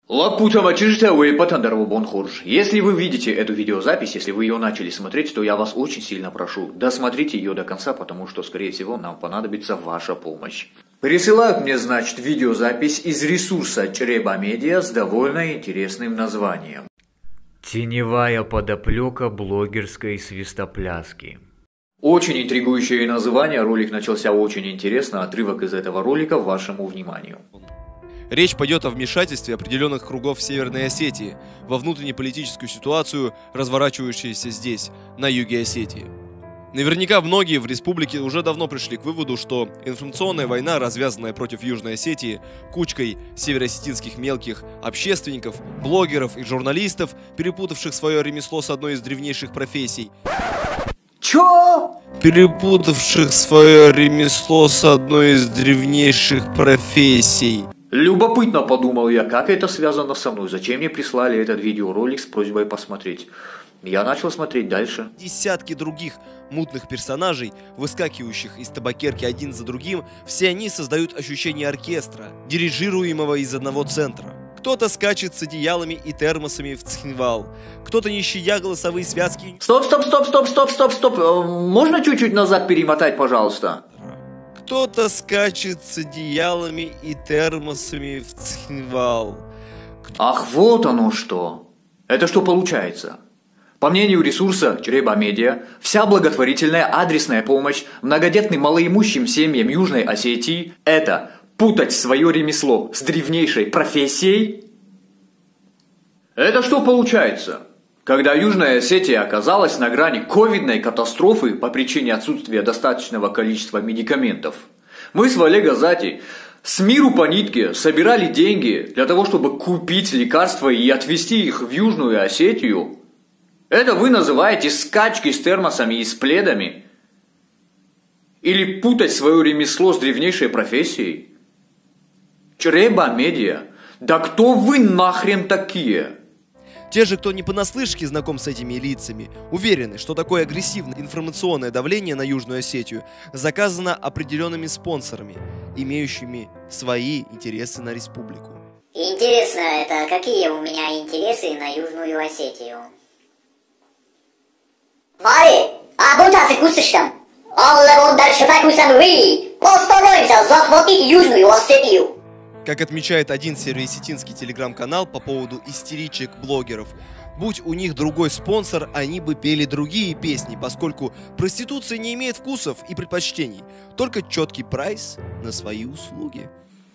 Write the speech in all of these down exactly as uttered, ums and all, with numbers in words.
Лапутова чижтауэй патандарву бонхорж. Если вы видите эту видеозапись, если вы ее начали смотреть, то я вас очень сильно прошу, досмотрите ее до конца, потому что, скорее всего, нам понадобится ваша помощь. Присылают мне, значит, видеозапись из ресурса Чреба Медиа с довольно интересным названием. Теневая подоплека блогерской свистопляски. Очень интригующее название, ролик начался очень интересно, отрывок из этого ролика вашему вниманию. Речь пойдет о вмешательстве определенных кругов Северной Осетии во внутреннеполитическую ситуацию, разворачивающуюся здесь, на юге Осетии. Наверняка многие в республике уже давно пришли к выводу, что информационная война, развязанная против Южной Осетии кучкой североосетинских мелких общественников, блогеров и журналистов, перепутавших свое ремесло с одной из древнейших профессий. Чё? Перепутавших свое ремесло с одной из древнейших профессий. Любопытно, подумал я, как это связано со мной, зачем мне прислали этот видеоролик с просьбой посмотреть. Я начал смотреть дальше. Десятки других мутных персонажей, выскакивающих из табакерки один за другим, все они создают ощущение оркестра, дирижируемого из одного центра. Кто-то скачет с одеялами и термосами в Цхинвал, кто-то, не щадя голосовые связки... Стоп, стоп, стоп, стоп, стоп, стоп, стоп, можно чуть-чуть назад перемотать, пожалуйста? Кто-то скачет с одеялами и термосами в Цхинвал. Ах, вот оно что! Это что получается? По мнению ресурса Чреба Медиа, вся благотворительная адресная помощь многодетным малоимущим семьям Южной Осетии – это путать свое ремесло с древнейшей профессией? Это что получается? Когда Южная Осетия оказалась на грани ковидной катастрофы по причине отсутствия достаточного количества медикаментов, мы с Вале Газати с миру по нитке собирали деньги для того, чтобы купить лекарства и отвезти их в Южную Осетию. Это вы называете скачки с термосами и с пледами? Или путать свое ремесло с древнейшей профессией? Чреба Медиа, да кто вы нахрен такие? Те же, кто не понаслышке знаком с этими лицами, уверены, что такое агрессивное информационное давление на Южную Осетию заказано определенными спонсорами, имеющими свои интересы на республику. Интересно, это какие у меня интересы на Южную Осетию? Вари, а бунтасы кусышкам? Аллах он дальше факусам вы, постараемся захватить Южную Осетию. Как отмечает один североосетинский телеграм-канал по поводу истеричек-блогеров, будь у них другой спонсор, они бы пели другие песни, поскольку проституция не имеет вкусов и предпочтений, только четкий прайс на свои услуги.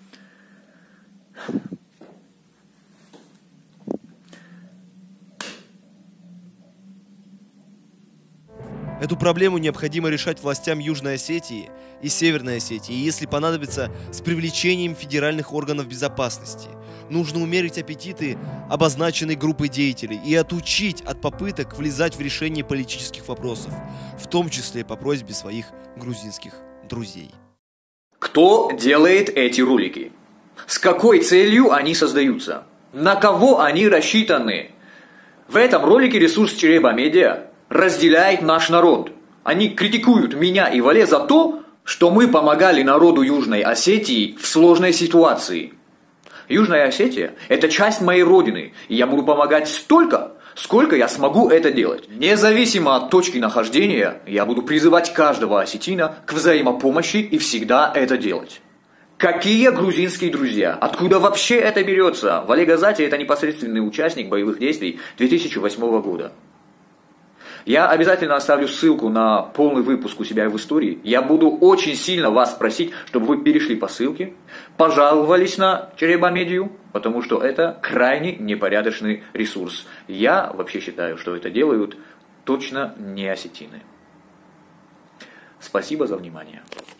Эту проблему необходимо решать властям Южной Осетии и Северной Осетии, и если понадобится, с привлечением федеральных органов безопасности. Нужно умерить аппетиты обозначенной группы деятелей и отучить от попыток влезать в решение политических вопросов, в том числе по просьбе своих грузинских друзей. Кто делает эти ролики? С какой целью они создаются? На кого они рассчитаны? В этом ролике ресурс Чреба Медиа разделяет наш народ. Они критикуют меня и Вале за то, что мы помогали народу Южной Осетии в сложной ситуации. Южная Осетия – это часть моей родины, и я буду помогать столько, сколько я смогу это делать. Независимо от точки нахождения, я буду призывать каждого осетина к взаимопомощи и всегда это делать. Какие грузинские друзья? Откуда вообще это берется? Вале Газати – это непосредственный участник боевых действий две тысячи восьмого года. Я обязательно оставлю ссылку на полный выпуск у себя в истории. Я буду очень сильно вас просить, чтобы вы перешли по ссылке, пожаловались на Чреба Медиу, потому что это крайне непорядочный ресурс. Я вообще считаю, что это делают точно не осетины. Спасибо за внимание.